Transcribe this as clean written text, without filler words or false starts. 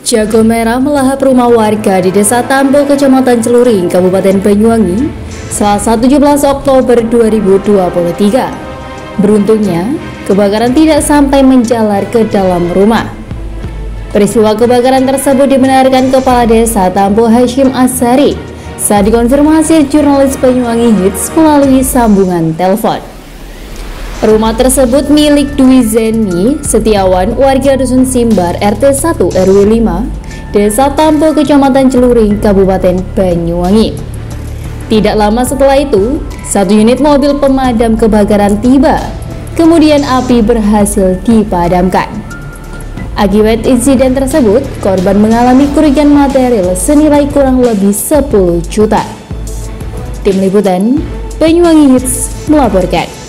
Jago merah melahap rumah warga di Desa Tambo, Kecamatan Celuring, Kabupaten Banyuwangi, Selasa 17 Oktober 2023. Beruntungnya, kebakaran tidak sampai menjalar ke dalam rumah. Peristiwa kebakaran tersebut dibenarkan Kepala Desa Tambo Hashim Ashari saat dikonfirmasi jurnalis Banyuwangi Hits melalui sambungan telepon. Rumah tersebut milik Dwi Zeni Setiawan, warga Dusun Simbar, RT 1 RW 5, Desa Tambo, Kecamatan Celuring, Kabupaten Banyuwangi. Tidak lama setelah itu, satu unit mobil pemadam kebakaran tiba, kemudian api berhasil dipadamkan. Akibat insiden tersebut, korban mengalami kerugian material senilai kurang lebih 10 juta. Tim Liputan Banyuwangi Hits melaporkan.